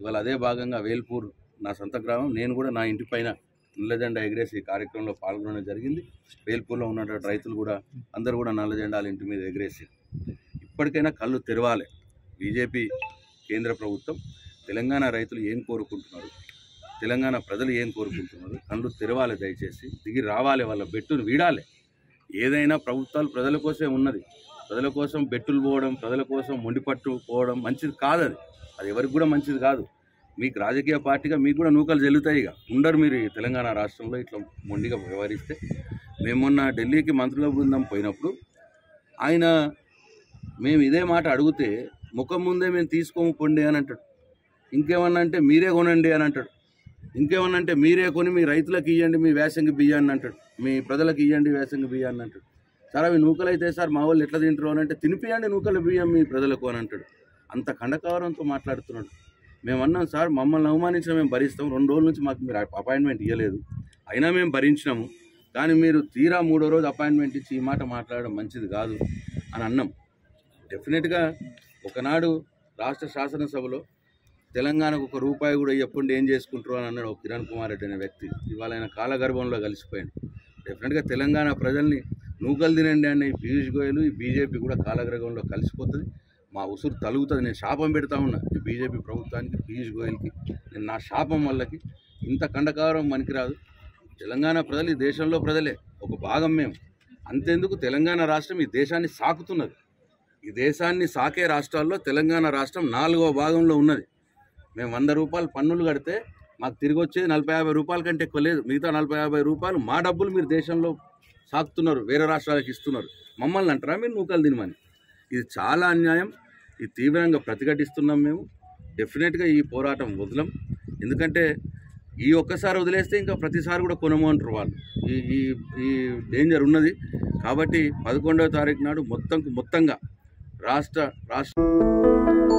ఇవాళ అదే భాగంగా వేల్పూర్ నా సొంత గ్రామం, నేను కూడా నా ఇంటి పైన నల్ల జెండా ఎగిరేసి ఈ కార్యక్రమంలో పాల్గొనడం జరిగింది. వేల్పూర్లో ఉన్నటువంటి రైతులు కూడా అందరూ కూడా నల్ల జెండాలు ఇంటి మీద ఎగిరేసి ఇప్పటికైనా కళ్ళు తెరవాలి. బీజేపీ కేంద్ర ప్రభుత్వం తెలంగాణ రైతులు ఏం కోరుకుంటున్నారు, తెలంగాణ ప్రజలు ఏం కోరుకుంటున్నారు, కళ్ళు తెరవాలి. దయచేసి దిగి రావాలి, వాళ్ళ బెట్టును వీడాలి. ఏదైనా ప్రభుత్వాలు ప్రజల కోసమే ఉన్నది. ప్రజల కోసం బెట్టులు పోవడం, ప్రజల కోసం మొండిపట్టు పోవడం మంచిది కాదు. అది ఎవరికి కూడా మంచిది కాదు. మీకు రాజకీయ పార్టీగా మీకు కూడా నూకలు జల్లుతాయి. ఇక ఉండరు మీరు తెలంగాణ రాష్ట్రంలో ఇట్లా మొండిగా వ్యవహరిస్తే. మేము మొన్న ఢిల్లీకి మంత్రుల బృందం పోయినప్పుడు ఆయన మేము ఇదే మాట అడిగితే ముఖం ముందే మేము తీసుకోము పొండి అని అంటాడు. ఇంకేమన్నా అంటే మీరే కొనండి అని అంటాడు. ఇంకేమన్నా అంటే మీరే కొని మీ రైతులకు ఇవ్వండి మీ వేసంగి బియ్యాన్ని అంటాడు. మీ ప్రజలకు ఇవ్వండి వేసంగి బియ్యాన్ని అంటాడు. సార్ అవి నూకలు అయితే సార్ మా వాళ్ళు ఎట్లా తింటారు అని అంటే తినిపియండి నూకల బియ్యం మీ ప్రజలకు అని అంటాడు. అంత ఖండకావరంతో మాట్లాడుతున్నాడు. మేము అన్నాం సార్ మమ్మల్ని అవమానించిన మేము భరిస్తాం, 2 రోజుల నుంచి మాకు మీరు అపాయింట్మెంట్ ఇవ్వలేదు, అయినా మేము భరించినాము, కానీ మీరు తీరా 3వ రోజు అపాయింట్మెంట్ ఇచ్చి ఈ మాట మాట్లాడడం మంచిది కాదు అని అన్నాం. డెఫినెట్గా ఒకనాడు రాష్ట్ర శాసనసభలో తెలంగాణకు ₹1 కూడా ఇవ్వకుండా ఏం చేసుకుంటారు అని అన్నాడు కిరణ్ కుమార్ రెడ్డి అనే వ్యక్తి. ఇవాళ ఆయన కాలగర్భంలో కలిసిపోయాడు. డెఫినెట్గా తెలంగాణ ప్రజల్ని నూకలు తినండి అనే ఈ పీయూష్ గోయల్ ఈ బీజేపీ కూడా కాలగర్భంలో కలిసిపోతుంది. మా ఉసురు తలుగుతుంది. నేను శాపం పెడతా ఉన్నా ఈ బీజేపీ ప్రభుత్వానికి, పీయూష్ గోయల్కి. నేను నా శాపం వల్లకి ఇంత కండకారం పనికిరాదు. తెలంగాణ ప్రజలు ఈ దేశంలో ప్రజలే, ఒక భాగం మేము. అంతెందుకు తెలంగాణ రాష్ట్రం ఈ దేశాన్ని సాకుతున్నది. ఈ దేశాన్ని సాకే రాష్ట్రాల్లో తెలంగాణ రాష్ట్రం 4వ భాగంలో ఉన్నది. మేము ₹100 పన్నులు కడితే మాకు తిరిగి వచ్చేది ₹40-50 కంటే ఎక్కువ లేదు. మిగతా ₹40-50 మా డబ్బులు మీరు దేశంలో సాకుతున్నారు, వేరే రాష్ట్రాలకు ఇస్తున్నారు. మమ్మల్ని అంటారా మీరు నూకలు తినమని? ఇది చాలా అన్యాయం. ఇది తీవ్రంగా ప్రతిఘటిస్తున్నాం మేము. డెఫినెట్గా ఈ పోరాటం వదలం. ఎందుకంటే ఈ ఒక్కసారి వదిలేస్తే ఇంకా ప్రతిసారి కూడా కొనము అంటారు వాళ్ళు. ఈ డేంజర్ ఉన్నది. కాబట్టి 11వ తారీఖు నాడు మొత్తంగా రాష్ట్ర